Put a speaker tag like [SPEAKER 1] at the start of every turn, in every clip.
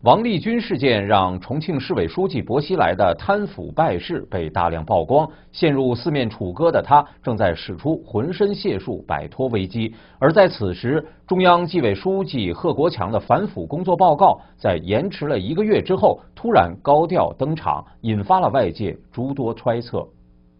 [SPEAKER 1] 王立军事件让重庆市委书记薄熙来的贪腐败事被大量曝光，陷入四面楚歌的他正在使出浑身解数摆脱危机。而在此时，中央纪委书记贺国强的反腐工作报告在延迟了1个月之后，突然高调登场，引发了外界诸多揣测。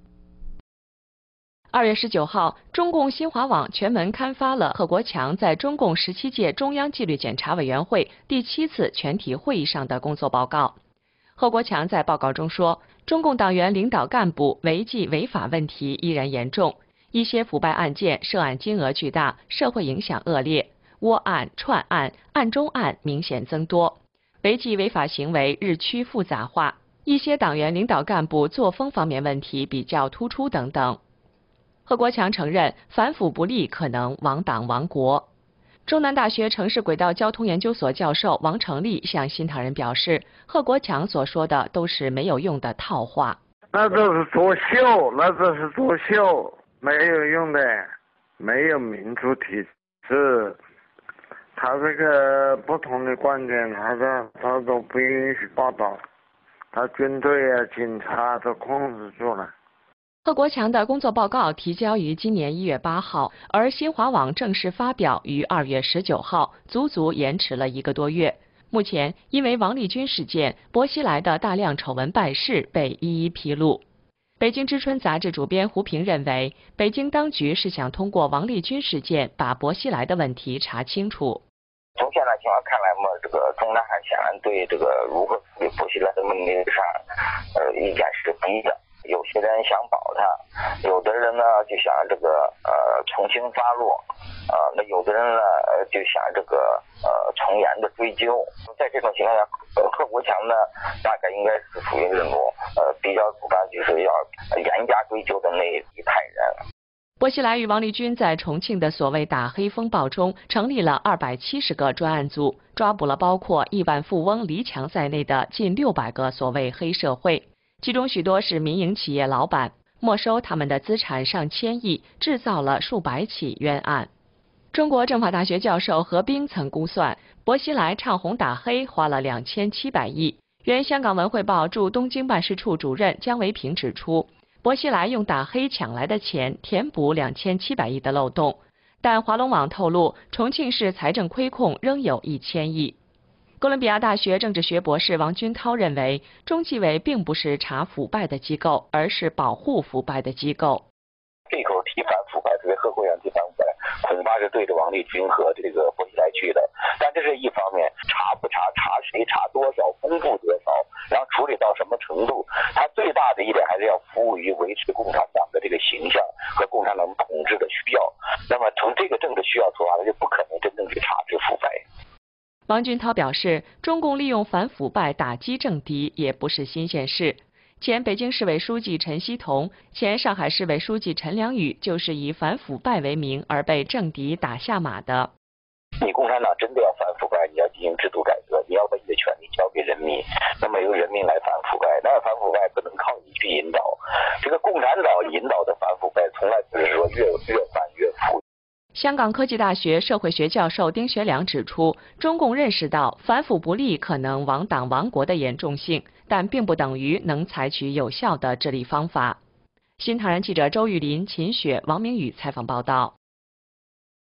[SPEAKER 2] 2月19号，中共新华网全文刊发了贺国强在中共17届中央纪律检查委员会第7次全体会议上的工作报告。贺国强在报告中说，中共党员领导干部违纪违法问题依然严重，一些腐败案件涉案金额巨大，社会影响恶劣，窝案、串案、案中案明显增多，违纪违法行为日趋复杂化，一些党员领导干部作风方面问题比较突出等等。贺国强承认反腐不力可能亡党亡国。中南大学城市轨道交通研究所教授王成立向新唐人表示，贺国强所说的都是没有用的套话。
[SPEAKER 3] 那都是作秀，没有用的，没有民主体制。他这个不同的观点，他都不允许报道，他军队啊、警察都控制住了。
[SPEAKER 2] 贺国强的工作报告提交于今年1月8号，而新华网正式发表于2月19号，足足延迟了1个多月。目前，因为王立军事件，薄熙来的大量丑闻败事被一一披露。北京之春杂志主编胡平认为，北京当局是想通过王立军事件把薄熙来的问题查清楚。
[SPEAKER 4] 从现在情况看来嘛，这个中南海显然对这个如何处理薄熙来的问题上，意见是不一样。有些人想保他，有的人呢就想这个从轻发落，那有的人呢就想这个从严的追究。在这种情况下，贺国强呢大概应该是属于那种比较主张就是要严加追究的那一派人。
[SPEAKER 2] 薄熙来与王立军在重庆的所谓打黑风暴中，成立了270个专案组，抓捕了包括亿万富翁黎强在内的近600个所谓黑社会。其中许多是民营企业老板，没收他们的资产上千亿，制造了数百起冤案。中国政法大学教授何冰曾估算，薄熙来唱红打黑花了2700亿。原香港文汇报驻东京办事处主任姜维平指出，薄熙来用打黑抢来的钱填补2700亿的漏洞，但华龙网透露，重庆市财政亏空仍有1000亿。哥伦比亚大学政治学博士王军涛认为，中纪委并不是查腐败的机构，而是保护腐败的机构。
[SPEAKER 4] 这口提反腐败，特别贺国强提反腐败，恐怕是对着王立军和这个薄熙来去的。但这是一方面，查不查，查谁，查多少，公布多少，然后处理到什么程度。他最大的一点还是要服务于维持共产党的这个形象和共产党统治的需要。那么从这个政治需要出发，他就不可能真正去查治腐败。
[SPEAKER 2] 王军涛表示，中共利用反腐败打击政敌也不是新鲜事。前北京市委书记陈锡同、前上海市委书记陈良宇就是以反腐败为名而被政敌打下马的。
[SPEAKER 4] 你共产党真的要反腐败，你要进行制度改革，你要把你的权利交给人民，那么由人民来反腐败，那反腐败不能靠你去引导。这个共产党引导的反腐败，从来不是说越反越腐。
[SPEAKER 2] 香港科技大学社会学教授丁学良指出，中共认识到反腐不力可能亡党亡国的严重性，但并不等于能采取有效的治理方法。新唐人记者周玉林、秦雪、王明宇采访报道。